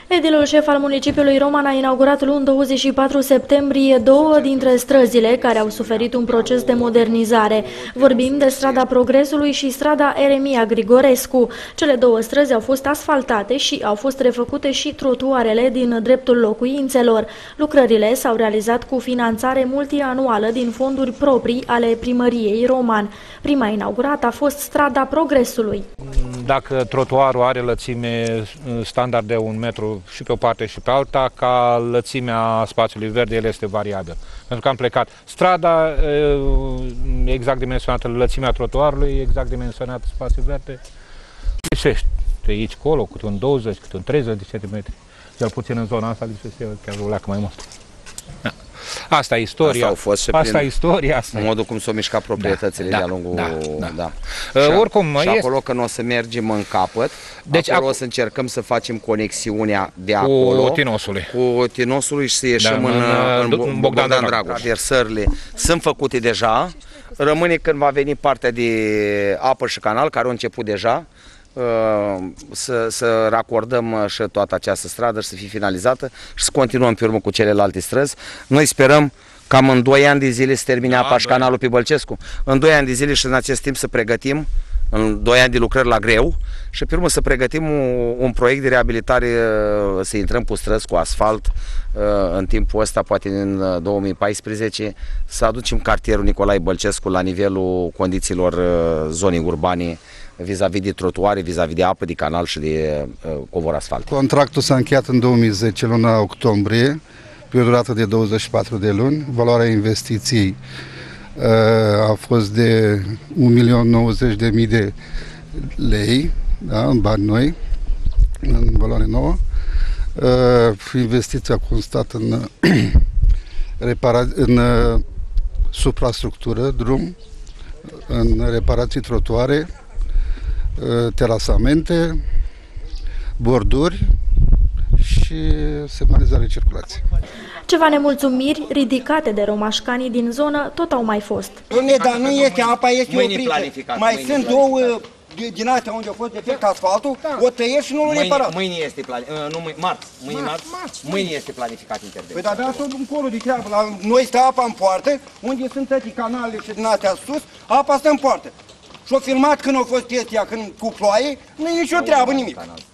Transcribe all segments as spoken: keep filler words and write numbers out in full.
Edilul șef al municipiului Roman a inaugurat luni douăzeci și patru septembrie două dintre străzile care au suferit un proces de modernizare. Vorbim de strada Progresului și strada Eremia Grigorescu. Cele două străzi au fost asfaltate și au fost refăcute și trotuarele din dreptul locuințelor. Lucrările s-au realizat cu finanțare multianuală din fonduri proprii ale primăriei Roman. Prima inaugurată a fost strada Progresului. Dacă trotuarul are lățime standard de un metru și pe o parte și pe alta, ca lățimea spațiului verde, el este variabil. Pentru că am plecat strada exact dimensionată, lățimea trotuarului exact dimensionată, spațiul verde, greșești. De aici colo, câte un douăzeci, câte un treizeci de centimetri. Cel puțin în zona asta lipsește chiar o leacă mai mult. Da. Asta e istoria. Asta, fost și asta e istoria. Asta modul cum s-au mișcat proprietățile da, de-a lungul... Da, da. da. Uh, și, oricum, și este... acolo când o să mergem în capăt, deci acolo o să încercăm să facem conexiunea de acolo cu Tinosului. Cu Tinosului și să ieșim da, în, în, în, în Bogdan Dragoș. Traversările sunt făcute deja. Rămâne când va veni partea de apă și canal, care a început deja. Să, să racordăm și toată această stradă și să fie finalizată și să continuăm pe urmă cu celelalte străzi. Noi sperăm cam în doi ani de zile să termine da, apa și canalul pe Bălcescu. În doi ani de zile și în acest timp să pregătim, în doi ani de lucrări la greu și pe urmă să pregătim un, un proiect de reabilitare, să intrăm cu străzi, cu asfalt în timpul ăsta, poate în două mii paisprezece, să aducem cartierul Nicolae Bălcescu la nivelul condițiilor zonei urbane, vis-a-vis de trotuare, vis-a-vis de apă, de canal și de uh, covor asfalt. Contractul s-a încheiat în două mii zece, luna octombrie, pe o durată de douăzeci și patru de luni. Valoarea investiției uh, a fost de un milion nouăzeci de mii de lei, da, în bani noi, în valoare nouă. Uh, investiția a constat în, repara în uh, suprastructură, drum, în reparații trotuare, terasamente, borduri și semnalizare circulație. Ceva nemulțumiri ridicate de romașcanii din zonă tot au mai fost. Dom'le, dar nu este apa, este oprită. Mai sunt două din astea unde a fost defect asfaltul, da. O tăiești și nu l-o reparat. Mâine este planificat, nu, marți, mâine marți, marți, mâine este planificat intervenția. Păi dar asta încolo de treabă, la noi stă apa în poartă, unde sunt toate canalele și din astea sus, apa stă în poartă. Și-o filmat când a fost chestia, când cu ploaie, nu e nicio treabă, nimic.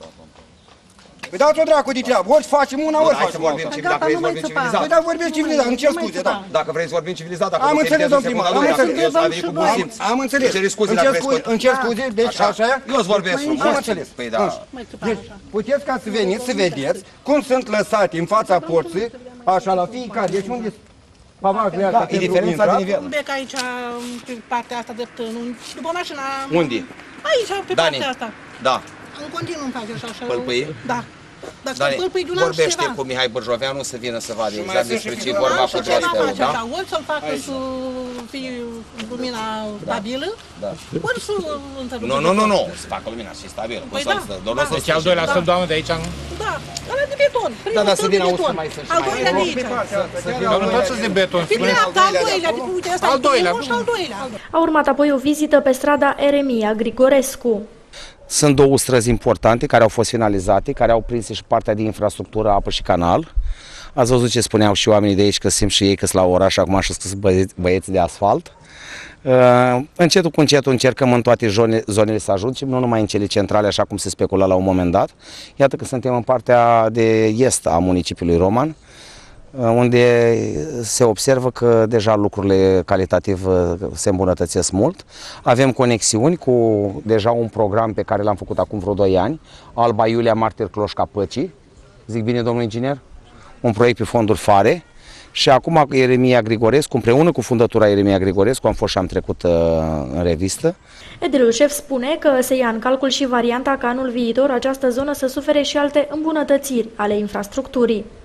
Păi dați-o dracu de treabă, ori facem una, ori facem alta. Dacă vrei să vorbim civilizat. Păi dacă vorbim civilizat, îmi cer scuze, da. Dacă vrei să vorbim civilizat, dacă am înțeles, domn primar, am înțeles. Am înțeles. Îmi cer scuze, deci așa e. Eu îți vorbesc frumos. Am înțeles. Păi da. Deci, puteți ca să veniți, să vedeți cum sunt lăsate în fața porții, așa la fiecare, deci unde pavajele astea e diferența de nivel. Un bec aici, pe partea asta drept, după mașina... Unde? Aici, pe partea asta. Da. În continuu îmi face așa. Pălpâie? Da. Dani, vorbește cu Mihai Bârjoveanu să vină să vadă exact despre ce e vorba cu astea, da? Ori să-l facă să fie lumina stabilă, ori să întrerupe. Nu, nu, nu, nu, să facă lumina și stabilă. Deci al doilea sunt, doamnă, de aici? Da, ăla de beton. Da, dar să vină auzi să mai să Al doilea de aici. Domnul, tot să de beton. Al doilea, uite, ăsta e primul și al doilea. A urmat apoi o vizită pe strada Eremia Grigorescu. Sunt două străzi importante care au fost finalizate, care au prins și partea de infrastructură, apă și canal. Ați văzut ce spuneau și oamenii de aici, că simt și ei că sunt la oraș acum și că sunt băieți, băieți de asfalt. Uh, încetul cu încetul încercăm în toate zone, zonele să ajungem, nu numai în cele centrale, așa cum se specula la un moment dat. Iată că suntem în partea de est a municipiului Roman, unde se observă că deja lucrurile calitativ se îmbunătățesc mult. Avem conexiuni cu deja un program pe care l-am făcut acum vreo doi ani, Alba Iulia Martir Cloșca Păcii, zic bine, domnul inginer? Un proiect pe fonduri fare. Și acum Eremia Grigorescu, împreună cu fundătura Eremia Grigorescu, am fost și am trecut uh, în revistă. Edilul șef spune că se ia în calcul și varianta ca anul viitor această zonă să sufere și alte îmbunătățiri ale infrastructurii.